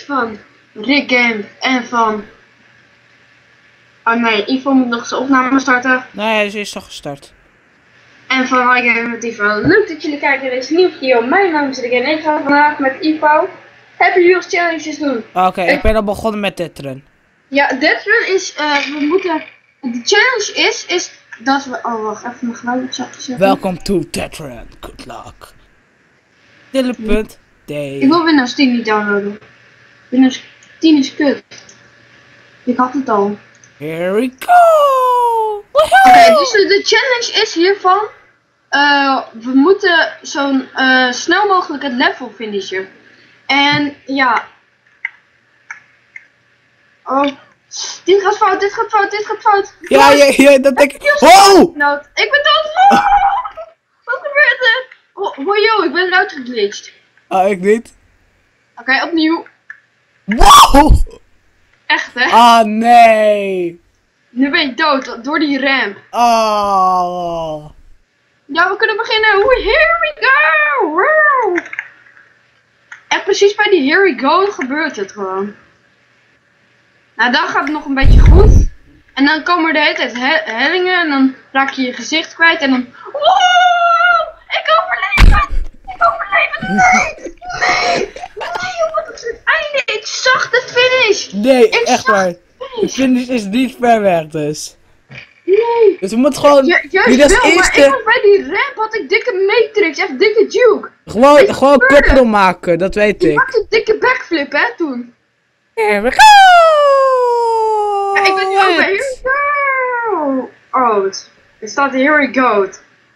van Rick Game en van... Oh nee, Ivo moet nog zijn opname starten. Nee, ze is al gestart. En van Rick Game met Ivo. Leuk dat jullie kijken naar deze nieuwe video. Mijn naam is Rick en ik ga vandaag met Ivo Happy Wheels challenges doen. Oké, ik ben al begonnen met dit run. Ja, dit run is, we moeten... De challenge is dat we... Oh wacht, even mijn geluid op zacht zetten. Welcome to Tetran. Good luck. Dille.d. Ik wil Windows 10 niet downloaden. Windows 10 is kut. Ik had het al. Here we go! Oké, dus de challenge is hiervan. We moeten zo'n snel mogelijk het level finishen. En ja. Oh. Dit gaat fout, dit gaat fout, dit gaat fout. Ja, dat denk ik. Oh! Ik ben dood. Wat gebeurt er? Oh, ik ben eruit geglitcht. Oh, ik niet. Oké, opnieuw. Wow! Echt hè? Ah, nee. Nu ben je dood door die ramp. Oh. Ja, we kunnen beginnen. Here we go! Wow. En precies bij die here we go gebeurt het gewoon. Nou, dan gaat het nog een beetje goed. En dan komen er de hele tijd hellingen en dan raak je je gezicht kwijt en dan... Wow! Ik overleef het! Ik overleef het! Nee, wat is het einde? Ik zag de finish! Nee, echt waar. De finish is niet ver weg dus. Nee. Dus we moeten gewoon... Juist als wel, eerste... maar ik was bij die ramp had ik dikke Matrix, echt dikke Duke. Gewoon koppel maken, dat weet Ik ik. maakte een dikke backflip hè, toen. Here we go! Ja, ik ben nu ook bij here we go! Oh, er staat here we go.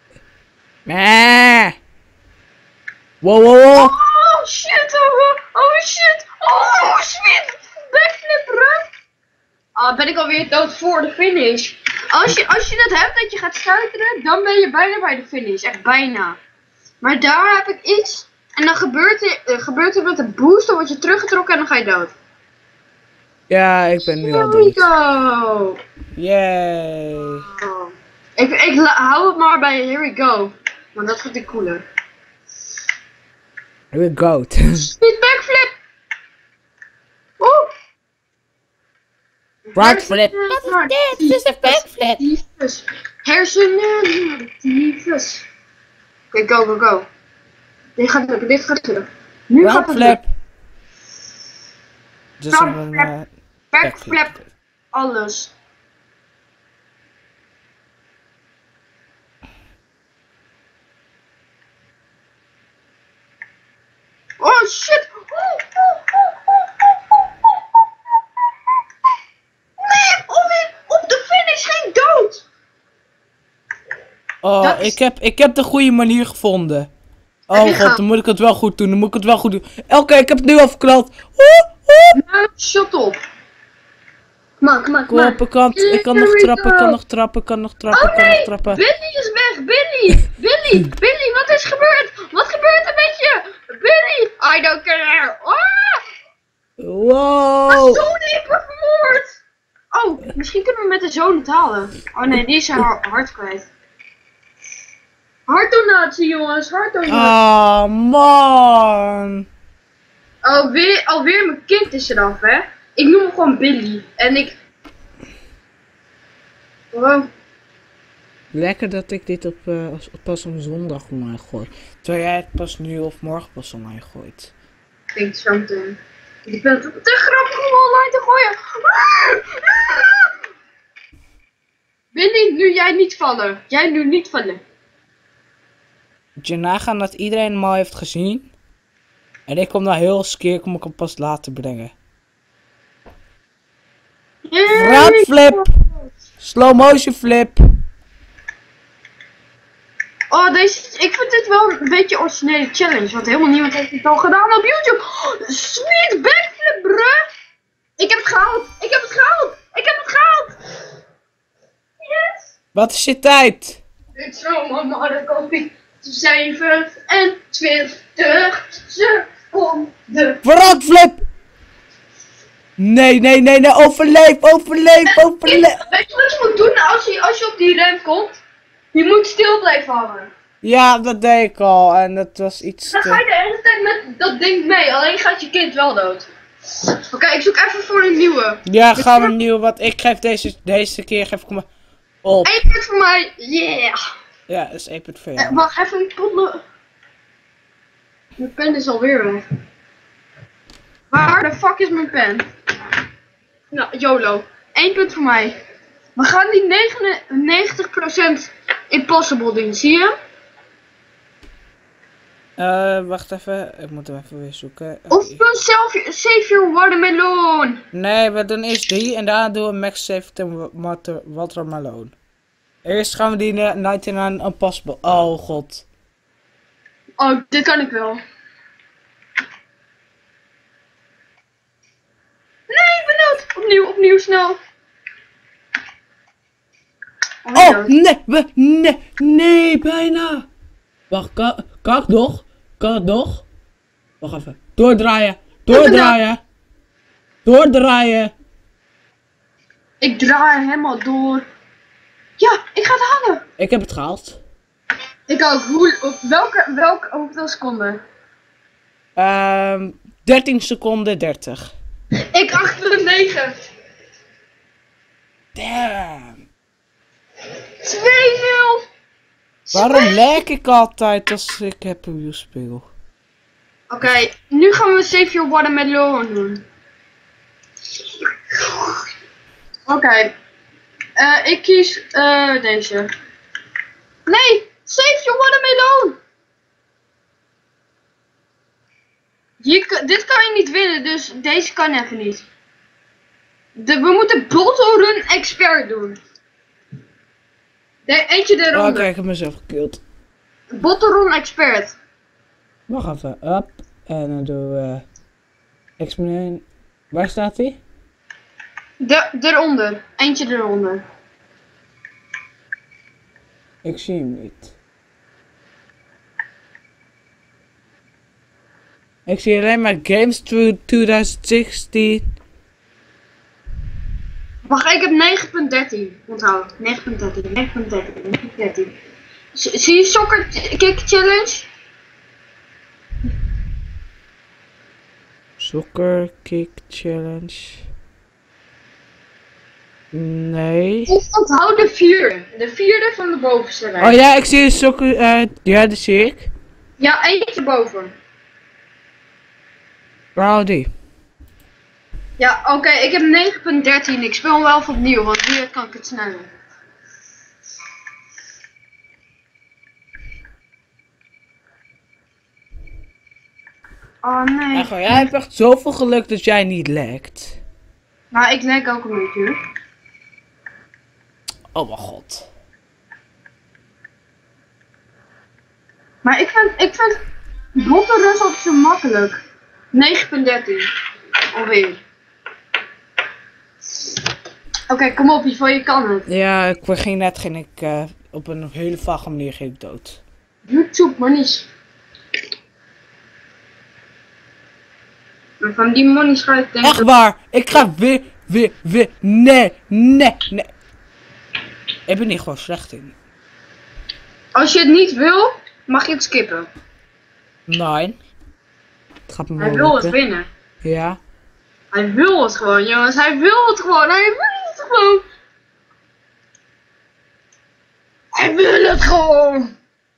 Wow, wow, wow. Oh shit, oh shit, oh shit, backflip bro. Ben ik alweer dood voor de finish. Als je dat hebt, dat je gaat stuiteren, dan ben je bijna bij de finish, echt bijna. Maar daar heb ik iets, en dan gebeurt er met een boost, dan word je teruggetrokken en dan ga je dood. Ja, ik ben nu al Here we dood. go! Yay. Oh. Ik hou het maar bij here we go, want dat vind ik cooler. Here we go. Speed backflip! Oeh! Right flip. Wat is dit? Dit is een backflip. Tyfus. Hersenen. Tyfus. Oké, go. Dit gaat lukken, dit gaat lukken. Nu Right gaat het flip. lukken. Dus een Backflip. Alles. Oh shit! Nee, op de finish geen dood! Oh, ik heb de goede manier gevonden. Oh god, dan moet ik het wel goed doen, Oké, ik heb het nu al verknald. Nou, shut op. Kom maar. Kom op, ik kan nog trappen, Oh nee, Billy is weg, Billy, wat is gebeurd? Wat gebeurt er met je? Billy, I don't care. Wow. Zoon heeft me vermoord. Oh, misschien kunnen we met de zoon het halen. Oh nee, die is haar hart kwijt. Hartdonatie jongens, hartdonatie. Ah, man. Alweer mijn kind is eraf hè. Ik noem hem gewoon Billy. En ik... Wow. Lekker dat ik dit pas op zondag online gooi. Terwijl jij het pas nu of morgen pas online gooit. Klinkt zo meteen. Ik ben te grappig om online te gooien. Billy, nu jij niet vallen. Jij nu niet vallen. Moet je nagaan dat iedereen hem al heeft gezien. En ik kom nou heel skeer, kom ik hem pas later brengen. Front flip. Slow motion flip. Oh, ik vind dit wel een beetje originele challenge, want helemaal niemand heeft het al gedaan op YouTube. Oh, sweet backflip, bruh! Ik heb het gehaald! Yes! Wat is je tijd? Dit is allemaal de kopie. 27 seconden. Front flip! Nee, overleef! Weet je wat je moet doen als je op die rem komt? Je moet stil blijven hangen. Ja, dat deed ik al en dat was iets Dan ga je de hele tijd met dat ding mee, alleen gaat je kind wel dood. Oké, ik zoek even voor een nieuwe. Ja, gaan we nieuw, want ik geef deze keer geef ik hem op. 1 punt voor mij. Yeah. Ja, dat is 1 punt voor jou. Wacht even, ik kon mijn pen is alweer weg. Waar de fuck is mijn pen? Nou, YOLO. 1 punt voor mij. We gaan die 99% impossible doen, zie je? Wacht even. Ik moet hem even weer zoeken. Of doe save your watermelon. Nee, we doen eerst die en daarna doen we Max Save Watermelon. Eerst gaan we die 99 Impossible. Oh god. Oh, dit kan ik wel. Nee, ik ben dood. Opnieuw, snel. Oh, nee, bijna. Wacht, kan ik nog? Kan het nog? Wacht even. Doordraaien. Ik draai helemaal door. Ja, ik ga het halen. Ik heb het gehaald. Ik ook. Hoeveel seconden? 13 seconden 30. Ik achter de 9. Damn. 2-0. Waarom lijk ik altijd als ik heb een speel? Oké, nu gaan we Save Your Watermelon doen. Oké. Ik kies deze. Nee! Save Your Watermelon! Dit kan je niet winnen, dus deze kan even niet. We moeten Bottle Run Expert doen. Eentje eronder. Oh, kijk, ik heb mezelf gekild. Bottle Run Expert. Wacht even. Up. En dan doen we... Exponent. Waar staat hij? Eronder. Eentje eronder. Ik zie hem niet. Ik zie alleen maar Games 2016. Wacht, ik heb 9.13. Onthoud. 9.13. Zie je Soccer Kick Challenge? Soccer Kick Challenge. Nee. Of onthoud de vierde. De vierde van de bovenste rij. Oh ja, ik zie een soccer. Ja, dat zie ik. Ja, eentje boven. Waar die? Ja, oké, ik heb 9.13. Ik speel hem wel even opnieuw, want hier kan ik het sneller. Oh nee. Echt, jij hebt echt zoveel geluk dat jij niet lekt. Maar ik leg ook een beetje. Oh mijn god. Maar ik vind Bottle Run altijd zo makkelijk. 9.13. Alweer. Oké, kom op, Ivo, je kan het. Ja, ging ik op een hele vage manier ging ik dood. YouTube, monies. Maar van die monies ga ik denken... Echt waar, ik ga weer, nee. Ik ben niet gewoon slecht in. Als je het niet wil, mag je het skippen. Nee. Het gaat me Hij wel wil het lukken. winnen. Ja. Hij wil het gewoon, jongens. Hij wil het gewoon. Hij wil het gewoon.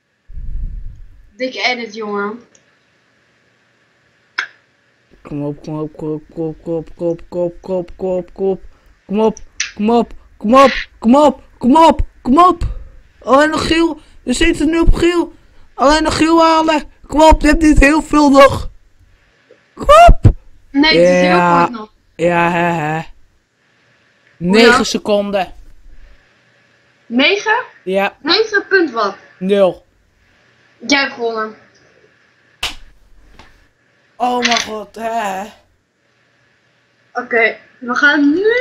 Dikke edit, jongen. Kom op. Kom op. Alleen nog geel. Er zit er nu op geel. Alleen nog geel halen. Kom op, je hebt niet heel veel nog. Kom op. Nee, het is heel kort nog. Ja, hè. 9 seconden. 9? Ja, 9 punt wat? 0. Jij hebt gewonnen. Oh mijn god, hè. Oké, we gaan nu.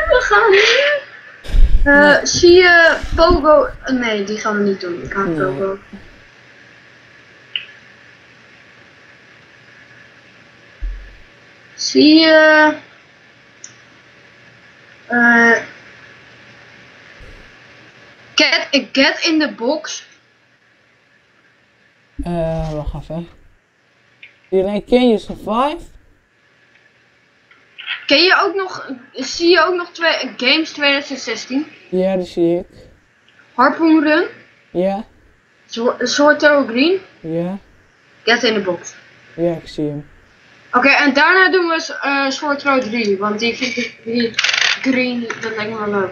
Zie je Pogo? Nee, die gaan we niet doen. Ik haat Pogo. Zie je... Get in the box. Wacht even. Iedereen, can you survive? Ken je ook nog, zie je ook nog games 2016? Ja, die zie ik. Harpoon Run, Ja, Sword Arrow Green, ja, Get in the Box. ja, ik zie hem. Oké, en daarna doen we Sword Arrow 3, want die vind ik die green, dat lijkt me wel leuk.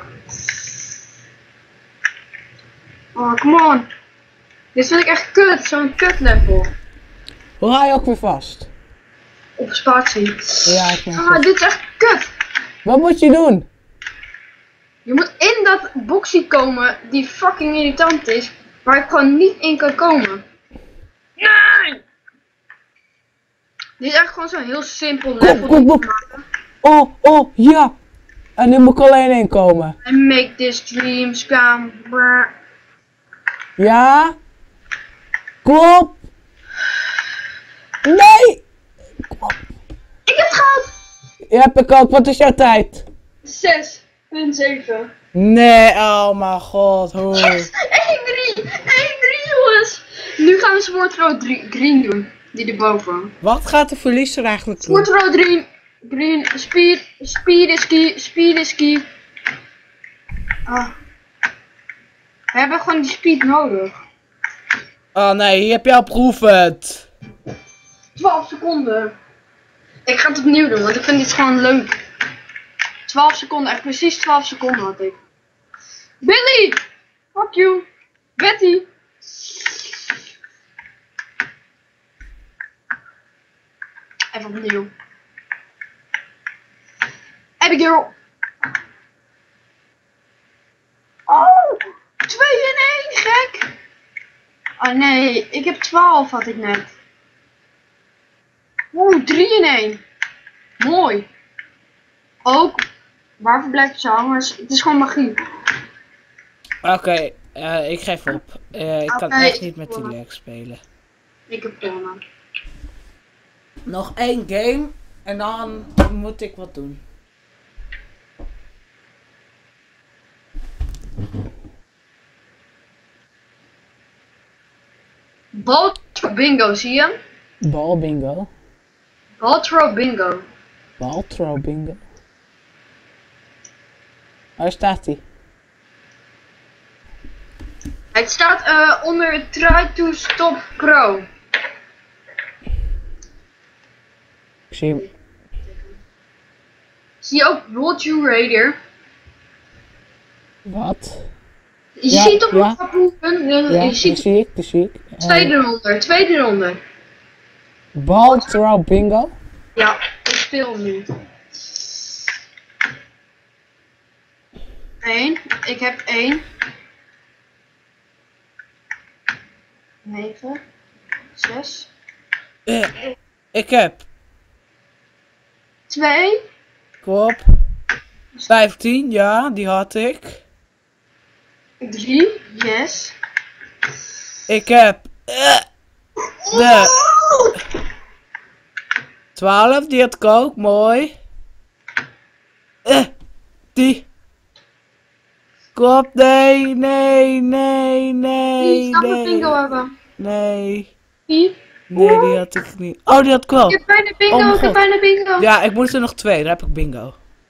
Oh, come on. Dit vind ik echt kut, zo'n kut level. Hoe ga je ook weer vast? Op spatie. Ja, ik merk Ah, het. dit is echt kut. Wat moet je doen? Je moet in dat boxie komen die fucking irritant is, waar ik gewoon niet in kan komen. Nee! Dit is echt gewoon zo'n heel simpel level. Kom. Oh, ja. En nu moet ik alleen in komen. And make this dreams come. Brr. Ja. Kom op. Nee. Kom op. Ik heb het gehad! Ja, heb ik ook. Wat is jouw tijd? 6,7. Nee, oh mijn god. Hoe? Yes! 1-3! 1-3 jongens! Nu gaan we Sword Arrow Green doen. Die erboven. Wat gaat de verliezer eigenlijk doen? Sword Arrow Green, speed is key. Ah. We hebben gewoon die speed nodig. Oh nee, hier heb je al proefend. 12 seconden. Ik ga het opnieuw doen, want ik vind dit gewoon leuk. 12 seconden, echt precies 12 seconden had ik. Billy! Fuck you! Betty! Even opnieuw. Abigail! Oh! 2 in 1, gek! Oh nee, ik heb 12 had ik net. Oeh, 3 in 1. Mooi. Ook, waarvoor blijft het zo hangen? Het is gewoon magie. Oké, ik geef op. Ik kan Oké, echt niet met die leg spelen. Ik heb plannen. Nog 1 game en dan moet ik wat doen. Baltro bingo, zie je? Bal bingo. Baltro bingo. Baltro bingo. Waar staat hij? Het staat onder Try to Stop Pro. Ik zie hem. Zie je ook World You Raider? Wat? Je Ja, ziet toch ja. nog proeven? Ja, Je die ziet zie ik, die zie ik. tweede ronde. Baltro bingo. Ja, ik speel nu. 1. Ik heb 1. 9. 6. Ik heb. 2. Kom op. 15, ja, die had ik. 3. Yes. Ik heb. De 12, die had ik ook, mooi. Die. Kom op, nee. Die snap een bingo hebben. Nee. Die. Nee, die had ik niet. Oh, die had ik wel. Ik heb bijna bingo, Oh mijn ik heb god. bijna bingo. Ja, ik moest er nog 2, daar heb ik bingo.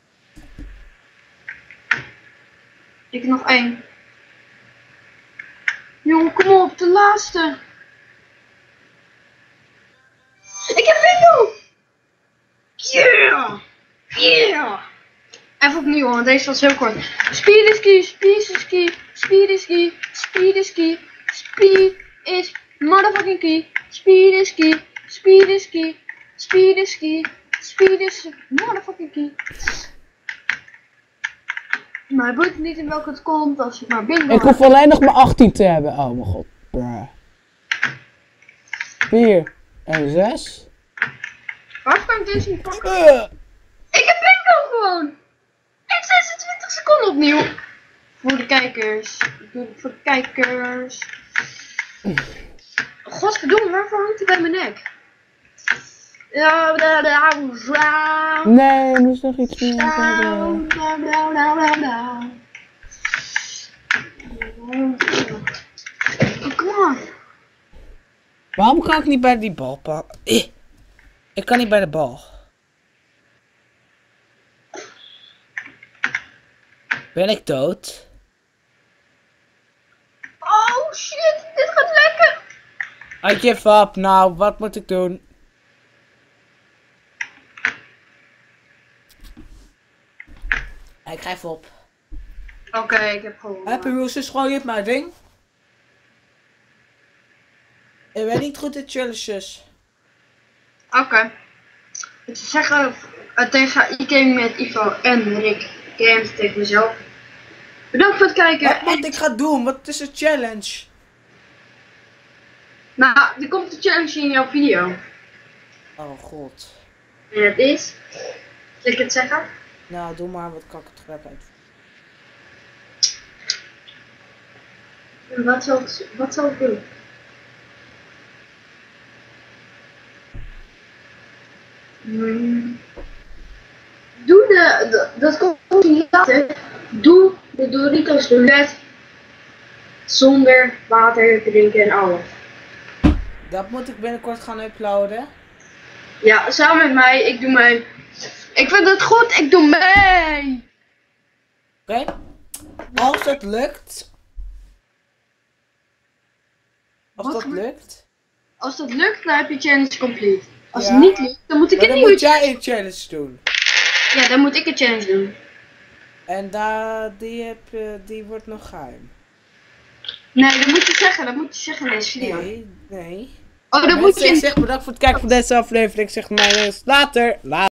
Ik heb nog 1. Jongen, kom op, de laatste. Ik heb bingo! Yeah! Yeah! Even opnieuw, want deze was heel kort. Speed is key, speed is key, speed is key, speed is key, speed is motherfucking key, speed is key, speed is key, speed is key, speed is motherfucking key. Maar het boeit niet in welke het komt als je maar bingo Ik hoef alleen nog maar 18 te hebben. Oh mijn god. Bruh. 4 en 6. Waar kan ik deze niet pakken? Ik heb bingo gewoon! In 26 seconden opnieuw. Voor de kijkers. Ik doe het voor de kijkers. Godverdomme, waarvoor hangt hij bij mijn nek? Nee, er moest nog iets meer hebben. Oh, come on. Waarom kan ik niet bij die bal pakken? Ik kan niet bij de bal. Ben ik dood? Oh shit, dit gaat lekker. I give up. Nou, wat moet ik doen? Ik geef op. Oké, ik heb gewonnen. Happy Wheels is gewoon niet mijn ding. Ik ben niet goed in challenges. Oké. Ik zou zeggen tegen iGaming met Ivo en Rick Games tegen mezelf. Bedankt voor het kijken. Wat moet ik gaan doen? Wat is een challenge? Nou, er komt een challenge in jouw video. Oh god. En het is... Zal ik het zeggen? Nou, doe maar, wat kan ik het grap uit. Wat zal ik doen? Doe dat komt niet later. Doe de Doritos roulette zonder water drinken en alles. Dat moet ik binnenkort gaan uploaden. Ja, samen met mij. Ik doe mee. Ik vind het goed. Ik doe mee. Oké. Als het lukt. Als Wat dat gebeurt? lukt. Als dat lukt, dan heb je challenge complete. Als Ja. het niet lukt, dan moet ik Maar een dan nieuwe moet jij challenge. een challenge doen. Ja, dan moet ik een challenge doen. En die wordt nog geheim. Nee, dat moet je zeggen. Dat moet je zeggen in deze video. Nee. Oh, dat moet Mensen, je ik zeg bedankt voor het kijken van deze aflevering. Ik zeg mij eens later.